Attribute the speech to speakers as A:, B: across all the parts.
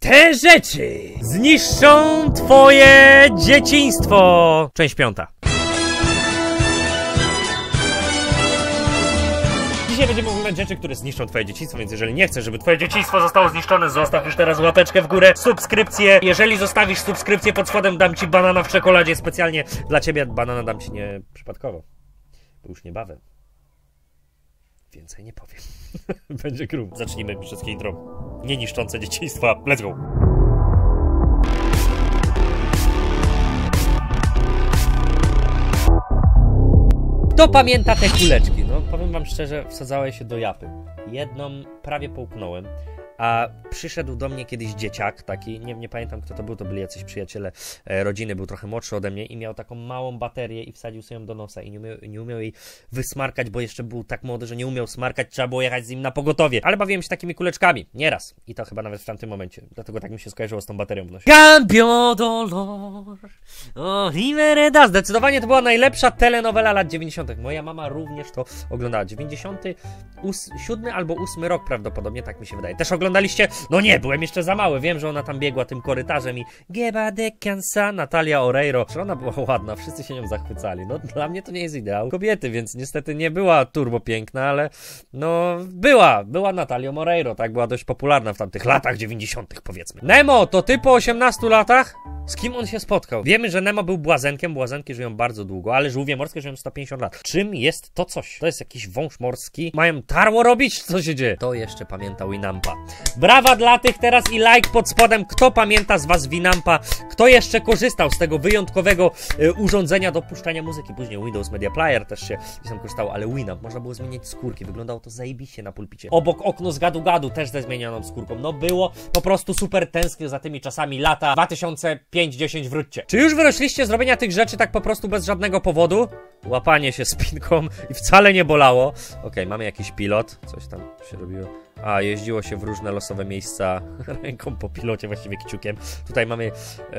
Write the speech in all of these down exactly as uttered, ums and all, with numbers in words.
A: Te rzeczy zniszczą twoje dzieciństwo. Część piąta. Dzisiaj będziemy oglądać rzeczy, które zniszczą twoje dzieciństwo, więc jeżeli nie chcesz, żeby twoje dzieciństwo zostało zniszczone, zostaw już teraz łapeczkę w górę, subskrypcję. Jeżeli zostawisz subskrypcję pod spodem, dam ci banana w czekoladzie specjalnie dla ciebie. Banana dam ci nie przypadkowo, bo już niebawem. Więcej nie powiem. Będzie grum. Zacznijmy wszystkie intro nie niszczące dzieciństwa. Let's go! Kto pamięta te kuleczki? No powiem wam szczerze, wsadzałem się do japy. Jedną prawie połknąłem, a przyszedł do mnie kiedyś dzieciak taki, nie, nie pamiętam kto to był, to byli jacyś przyjaciele e, rodziny, był trochę młodszy ode mnie i miał taką małą baterię i wsadził sobie ją do nosa i nie umiał, nie umiał jej wysmarkać, bo jeszcze był tak młody, że nie umiał smarkać, trzeba było jechać z nim na pogotowie. Ale bawiłem się takimi kuleczkami, nieraz. I to chyba nawet w tamtym momencie, dlatego tak mi się skojarzyło z tą baterią w nosie. Cambio dolor, Olivereda. Zdecydowanie to była najlepsza telenowela lat dziewięćdziesiątych. Moja mama również to oglądała. dziewięćdziesiąty siódmy albo ósmy rok prawdopodobnie, tak mi się wydaje. Też oglądaliście? No nie, byłem jeszcze za mały. Wiem, że ona tam biegła tym korytarzem i Geba de Cansa, Natalia Oreiro. Że ona była ładna, wszyscy się nią zachwycali. No dla mnie to nie jest ideał kobiety, więc niestety nie była turbo piękna, ale no była, była Natalią Oreiro, tak? Była dość popularna w tamtych latach dziewięćdziesiątych powiedzmy. Nemo, to ty po osiemnastu latach? Z kim on się spotkał? Wiemy, że Nemo był błazenkiem, błazenki żyją bardzo długo, ale żółwie morskie żyją sto pięćdziesiąt lat. Czym jest to coś? To jest jakiś wąż morski? Mają tarło robić? Co się dzieje? To jeszcze pamięta Winampa. Brawa dla tych teraz i like pod spodem. Kto pamięta z was Winampa? Kto jeszcze korzystał z tego wyjątkowego y, urządzenia do puszczania muzyki? Później Windows Media Player też się gdzieś tam korzystało, ale Winamp, można było zmieniać skórki. Wyglądało to zajebiście na pulpicie. Obok okno z gadu-gadu też ze zmienioną skórką. No było po prostu super tęsknię za tymi czasami lata dwa tysiące piąty dziesiąty, wróćcie. Czy już wyrośliście z robienia tych rzeczy tak po prostu bez żadnego powodu? Łapanie się spinką i wcale nie bolało. Okej, okay, mamy jakiś pilot. Coś tam się robiło. A, jeździło się w różne losowe miejsca ręką po pilocie, właściwie kciukiem. Tutaj mamy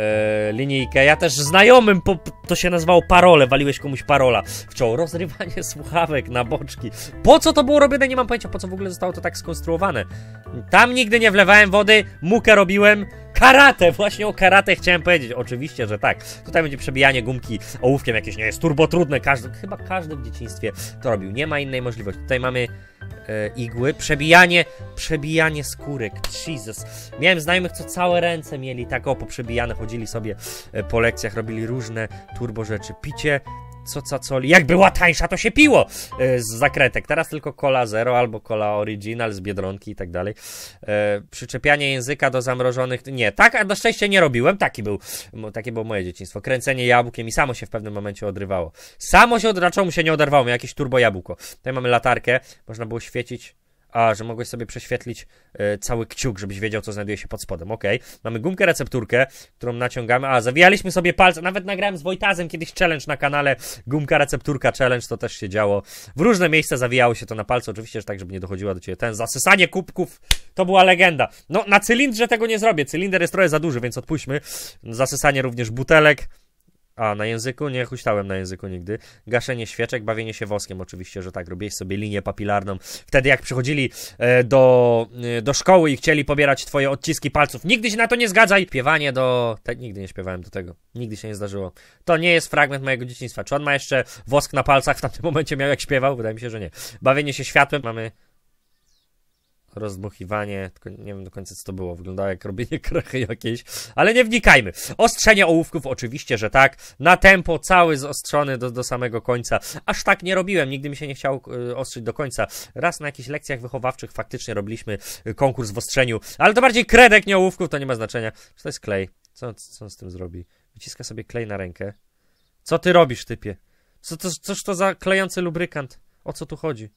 A: e, linijkę. Ja też znajomym, po, to się nazywało parole. Waliłeś komuś parola w czoło. Rozrywanie słuchawek na boczki. Po co to było robione? Nie mam pojęcia, po co w ogóle zostało to tak skonstruowane. Tam nigdy nie wlewałem wody, mukę robiłem. Karate, właśnie o karate chciałem powiedzieć. Oczywiście, że tak. Tutaj będzie przebijanie gumki ołówkiem jakieś, nie jest turbo trudne. Każdy, chyba każdy w dzieciństwie to robił. Nie ma innej możliwości. Tutaj mamy e, igły, przebijanie, przebijanie skórek. Jesus. Miałem znajomych, co całe ręce mieli tak o poprzebijane, chodzili sobie e, po lekcjach, robili różne turbo rzeczy. Picie co cacoli. Jak była tańsza, to się piło e, z zakretek. Teraz tylko cola zero albo cola original z Biedronki i tak dalej. E, przyczepianie języka do zamrożonych... Nie, tak na szczęście nie robiłem. Taki był, takie było moje dzieciństwo. Kręcenie jabłkiem i samo się w pewnym momencie odrywało. Samo się odraczało, mu się nie oderwało. Miał jakieś turbo jabłko. Tutaj mamy latarkę. Można było świecić. A, że mogłeś sobie prześwietlić y, cały kciuk, żebyś wiedział, co znajduje się pod spodem. Okej. Okay. Mamy gumkę recepturkę, którą naciągamy. A, zawijaliśmy sobie palce. Nawet nagrałem z Wojtazem kiedyś challenge na kanale. Gumka recepturka challenge, to też się działo. W różne miejsca zawijało się to na palce. Oczywiście, że tak, żeby nie dochodziła do ciebie ten. Zasysanie kubków, to była legenda. No, na cylindrze tego nie zrobię. Cylinder jest trochę za duży, więc odpuśćmy. Zasysanie również butelek. A, na języku? Nie huśtałem na języku nigdy. Gaszenie świeczek, bawienie się woskiem, oczywiście, że tak. Robiłeś sobie linię papilarną. Wtedy jak przychodzili e, do, e, do szkoły i chcieli pobierać twoje odciski palców, nigdy się na to nie zgadzaj! Śpiewanie do... Te, nigdy nie śpiewałem do tego. Nigdy się nie zdarzyło. To nie jest fragment mojego dzieciństwa. Czy on ma jeszcze wosk na palcach w tamtym momencie miał jak śpiewał? Wydaje mi się, że nie. Bawienie się światłem. Mamy... rozdmuchiwanie, tylko nie wiem do końca co to było, wyglądało jak robienie krechy jakiejś, ale nie wnikajmy. Ostrzenie ołówków, oczywiście, że tak, na tempo, cały zaostrzony do, do samego końca. Aż tak nie robiłem, nigdy mi się nie chciało y, ostrzyć do końca. Raz na jakichś lekcjach wychowawczych faktycznie robiliśmy y, konkurs w ostrzeniu, ale to bardziej kredek, nie ołówków, to nie ma znaczenia. Czy to jest klej? Co, co on z tym zrobi? Wyciska sobie klej na rękę. Co ty robisz, typie? Co to, coż to za klejący lubrykant? O co tu chodzi?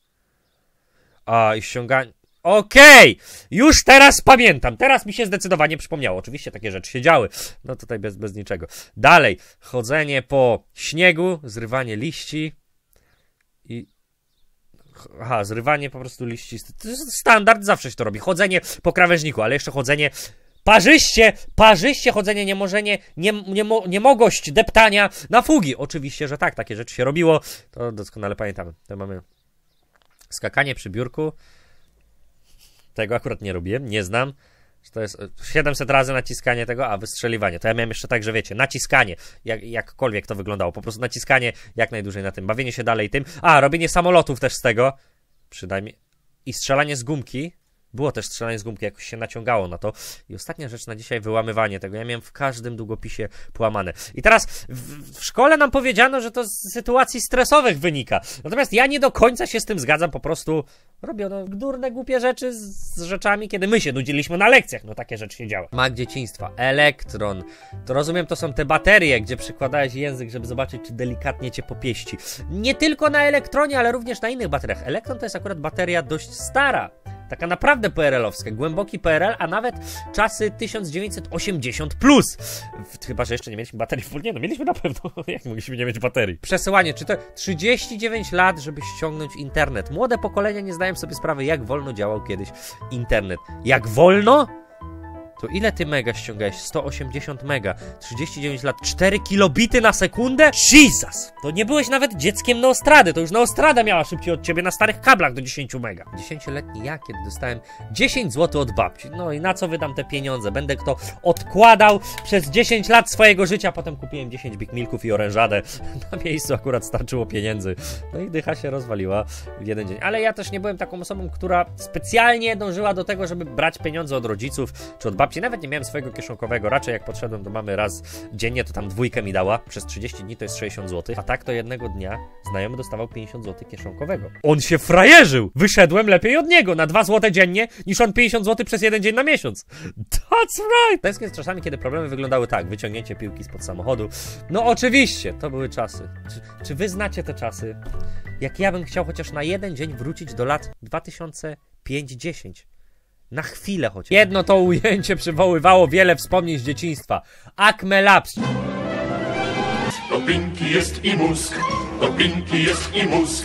A: A, i ściąganie... Okej, okay. Już teraz pamiętam, teraz mi się zdecydowanie przypomniało, oczywiście takie rzeczy się działy, no tutaj bez, bez niczego. Dalej, chodzenie po śniegu, zrywanie liści i... Aha, zrywanie po prostu liści, to jest standard, zawsze się to robi, chodzenie po krawężniku, ale jeszcze chodzenie... Parzyście, parzyście chodzenie, niemożenie, nie, nie, niemogość deptania na fugi. Oczywiście, że tak, takie rzeczy się robiło, to doskonale pamiętamy. To mamy skakanie przy biurku. Tego akurat nie robiłem, nie znam. To jest siedemset razy naciskanie tego, a wystrzeliwanie. To ja miałem jeszcze tak, że wiecie, naciskanie, jak, jakkolwiek to wyglądało, po prostu naciskanie jak najdłużej na tym, bawienie się dalej tym, a robienie samolotów też z tego, przynajmniej, i strzelanie z gumki. Było też strzelanie z gumki, jakoś się naciągało na to. I ostatnia rzecz na dzisiaj, wyłamywanie tego. Ja miałem w każdym długopisie połamane. I teraz w, w szkole nam powiedziano, że to z sytuacji stresowych wynika. Natomiast ja nie do końca się z tym zgadzam. Po prostu robiono durne, głupie rzeczy z, z rzeczami, kiedy my się nudziliśmy na lekcjach. No takie rzeczy się działy. Mak dzieciństwa. Elektron. To rozumiem, to są te baterie, gdzie przykładałeś język, żeby zobaczyć, czy delikatnie cię popieści. Nie tylko na elektronie, ale również na innych bateriach. Elektron to jest akurat bateria dość stara. Taka naprawdę P R L-owska, głęboki P R L, a nawet czasy tysiąc dziewięćset osiemdziesiąt plus. Chyba, że jeszcze nie mieliśmy baterii. Nie no, mieliśmy na pewno. Jak mogliśmy nie mieć baterii? Przesyłanie, czy to trzydzieści dziewięć lat, żeby ściągnąć internet. Młode pokolenia nie zdają sobie sprawy, jak wolno działał kiedyś internet. Jak wolno? To ile ty mega ściągałeś? sto osiemdziesiąt mega. trzydzieści dziewięć lat. cztery kilobity na sekundę? Jesus! To nie byłeś nawet dzieckiem Neostrady. To już Neostrada miała szybciej od ciebie na starych kablach do dziesięć mega. dziesięcioletni ja, kiedy dostałem dziesięć złotych od babci. No i na co wydam te pieniądze? Będę kto odkładał przez dziesięć lat swojego życia. Potem kupiłem dziesięć Big Milków i orężadę. Na miejscu akurat starczyło pieniędzy. No i dycha się rozwaliła w jeden dzień. Ale ja też nie byłem taką osobą, która specjalnie dążyła do tego, żeby brać pieniądze od rodziców czy od babci. Nawet nie miałem swojego kieszonkowego, raczej jak podszedłem do mamy raz dziennie, to tam dwójkę mi dała, przez trzydzieści dni to jest sześćdziesiąt złotych, a tak to jednego dnia znajomy dostawał pięćdziesiąt złotych kieszonkowego. On się frajerzył! Wyszedłem lepiej od niego na dwa złote dziennie, niż on pięćdziesiąt złotych przez jeden dzień na miesiąc. That's right! Tęsknię z czasami, kiedy problemy wyglądały tak, wyciągnięcie piłki spod samochodu. No oczywiście, to były czasy. Czy, czy wy znacie te czasy? Jak ja bym chciał chociaż na jeden dzień wrócić do lat dwa tysiące piąty dziesiąty. Na chwilę chociaż. Jedno to ujęcie przywoływało wiele wspomnień z dzieciństwa. Acme Labs.
B: To Pinki jest i mózg, to Pinki jest i mózg.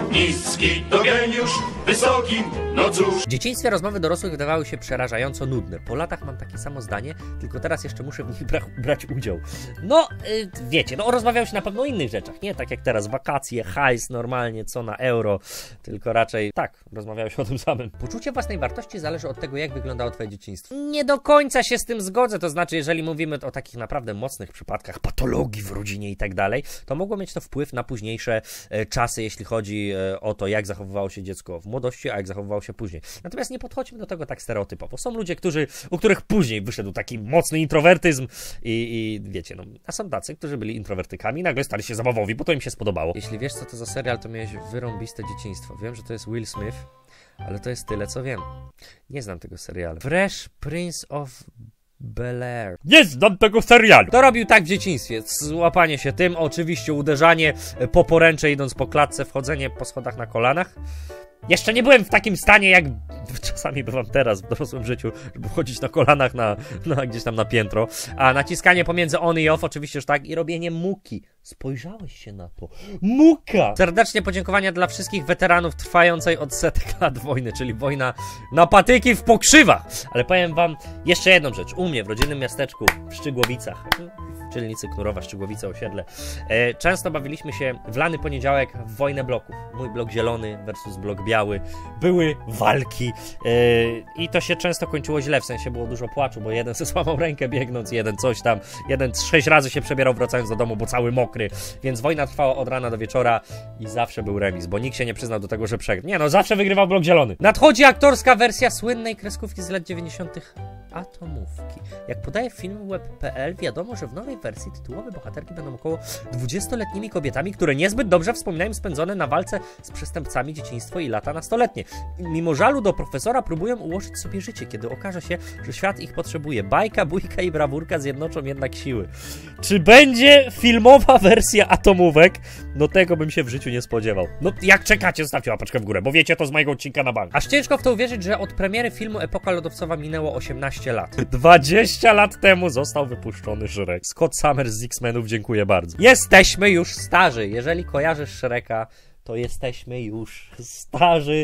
B: Niski to geniusz, wysoki, no cóż.
A: W dzieciństwie rozmowy dorosłych wydawały się przerażająco nudne. Po latach mam takie samo zdanie, tylko teraz jeszcze muszę w nich bra brać udział. No, yy, wiecie, no rozmawiał się na pewno o innych rzeczach, nie tak jak teraz wakacje, hajs, normalnie, co na euro, tylko raczej tak, rozmawiało się o tym samym. Poczucie własnej wartości zależy od tego, jak wyglądało twoje dzieciństwo. Nie do końca się z tym zgodzę, to znaczy, jeżeli mówimy o takich naprawdę mocnych przypadkach patologii w rodzinie i tak dalej, to mogło mieć to wpływ na późniejsze e, czasy, jeśli chodzi e, o to, jak zachowywało się dziecko w młodości, a jak zachowywało się później. Natomiast nie podchodźmy do tego tak stereotypowo. Są ludzie, którzy, u których później wyszedł taki mocny introwertyzm i, i wiecie, no, a są tacy, którzy byli introwertykami i nagle stali się zabawowi, bo to im się spodobało. Jeśli wiesz, co to za serial, to miałeś wyrąbiste dzieciństwo. Wiem, że to jest Will Smith, ale to jest tyle, co wiem. Nie znam tego serialu. Fresh Prince of Bel-Air. Nie znam tego serialu. To robił tak w dzieciństwie. Złapanie się tym, oczywiście uderzanie po poręcze idąc po klatce, wchodzenie po schodach na kolanach. Jeszcze nie byłem w takim stanie, jak czasami bywam teraz w dorosłym życiu, żeby wchodzić na kolanach na, na gdzieś tam na piętro. A naciskanie pomiędzy on i off, oczywiście już tak, i robienie muki. Spojrzałeś się na to. Muka! Serdecznie podziękowania dla wszystkich weteranów trwającej od setek lat wojny, czyli wojna na patyki w pokrzywach. Ale powiem wam jeszcze jedną rzecz. U mnie w rodzinnym miasteczku w Szczygłowicach, w dzielnicy Knurowa, Szczygłowice, osiedle, e, często bawiliśmy się w lany poniedziałek w wojnę bloków. Mój blok zielony versus blok biały. Były walki e, i to się często kończyło źle, w sensie było dużo płaczu, bo jeden se złamał rękę biegnąc, jeden coś tam, jeden sześć razy się przebierał wracając do domu, bo cały mokry, więc wojna trwała od rana do wieczora i zawsze był remis, bo nikt się nie przyznał do tego, że przegrał. Nie no, zawsze wygrywał blok zielony. Nadchodzi aktorska wersja słynnej kreskówki z lat dziewięćdziesiątych. Atomówki. Jak podaje film web kropka p l, wiadomo, że w nowej wersji tytułowe bohaterki będą około dwudziestoletnimi kobietami, które niezbyt dobrze wspominają spędzone na walce z przestępcami dzieciństwo i lata nastoletnie. Mimo żalu do profesora próbują ułożyć sobie życie, kiedy okaże się, że świat ich potrzebuje. Bajka, bójka i brawurka zjednoczą jednak siły. Czy będzie filmowa wersja Atomówek? No tego bym się w życiu nie spodziewał. No jak czekacie, zostawcie łapeczkę w górę, bo wiecie, to z mojego odcinka na bank. Aż ciężko w to uwierzyć, że od premiery filmu Epoka Lodowcowa minęło osiemnaście lat. dwadzieścia lat temu został wypuszczony Shrek. Scott Summers z X-Menów, dziękuję bardzo. Jesteśmy już starzy. Jeżeli kojarzysz Shreka, to jesteśmy już starzy.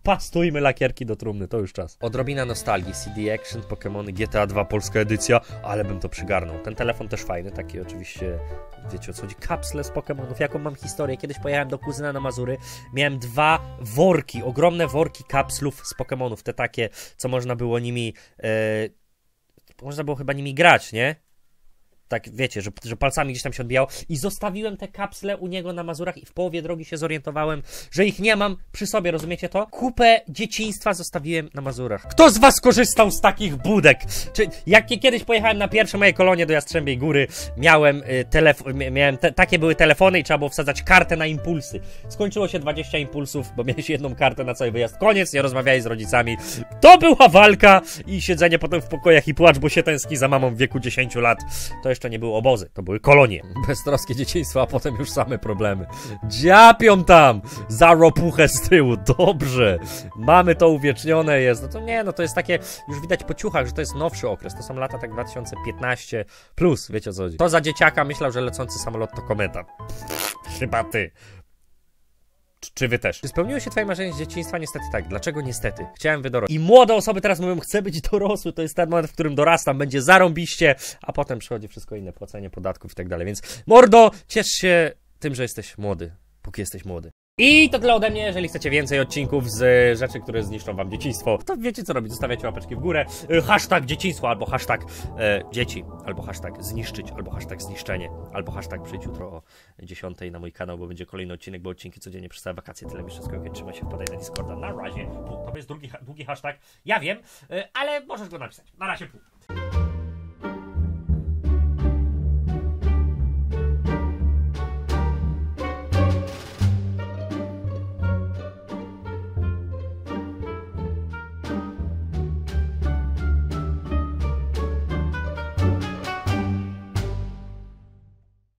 A: Pastujmy lakierki do trumny, to już czas. Odrobina nostalgii, C D Action, Pokémony, G T A dwa, polska edycja, ale bym to przygarnął. Ten telefon też fajny, taki oczywiście, wiecie o co chodzi, kapsle z Pokémonów. Jaką mam historię? Kiedyś pojechałem do kuzyna na Mazury, miałem dwa worki, ogromne worki kapslów z Pokémonów, te takie, co można było nimi, e, można było chyba nimi grać, nie? Tak, wiecie, że, że palcami gdzieś tam się odbijało i zostawiłem te kapsle u niego na Mazurach i w połowie drogi się zorientowałem, że ich nie mam przy sobie, rozumiecie to? Kupę dzieciństwa zostawiłem na Mazurach. Kto z was korzystał z takich budek? Czy jak kiedyś pojechałem na pierwsze moje kolonie do Jastrzębiej Góry, miałem y, telefon, miałem te, takie były telefony i trzeba było wsadzać kartę na impulsy. Skończyło się dwadzieścia impulsów, bo miałeś jedną kartę na cały wyjazd. Koniec, nie rozmawiałeś z rodzicami. To była walka i siedzenie potem w pokojach i płacz, bo się tęskni za mamą w wieku dziesięciu lat. To jeszcze nie były obozy, to były kolonie. Beztroskie dzieciństwo, a potem już same problemy. Dziapią tam! Za ropuchę z tyłu, dobrze. Mamy to uwiecznione jest. No to nie, no to jest takie, już widać po ciuchach, że to jest nowszy okres. To są lata tak dwa tysiące piętnaście plus, wiecie o co chodzi. To za dzieciaka myślał, że lecący samolot to kometa. Chyba ty. Czy wy też? Czy spełniło się twoje marzenie z dzieciństwa? Niestety tak. Dlaczego niestety? Chciałem wydorość. I młode osoby teraz mówią, chcę być dorosły, to jest ten moment, w którym dorastam, będzie zarąbiście, a potem przychodzi wszystko inne, płacenie podatków i tak dalej. Więc mordo, ciesz się tym, że jesteś młody, póki jesteś młody. I to tyle ode mnie. Jeżeli chcecie więcej odcinków z rzeczy, które zniszczą wam dzieciństwo, to wiecie co robić. Zostawiacie łapeczki w górę. Hashtag dzieciństwo, albo hashtag e, dzieci, albo hashtag zniszczyć, albo hashtag zniszczenie, albo hashtag przyjdź jutro o dziesiątej na mój kanał, bo będzie kolejny odcinek, bo odcinki codziennie przez całe wakacje. Tyle mi wszystko. Trzymaj się, wpadaj na Discorda. Na razie. Pół. To jest drugi, długi hashtag. Ja wiem, e, ale możesz go napisać. Na razie pół.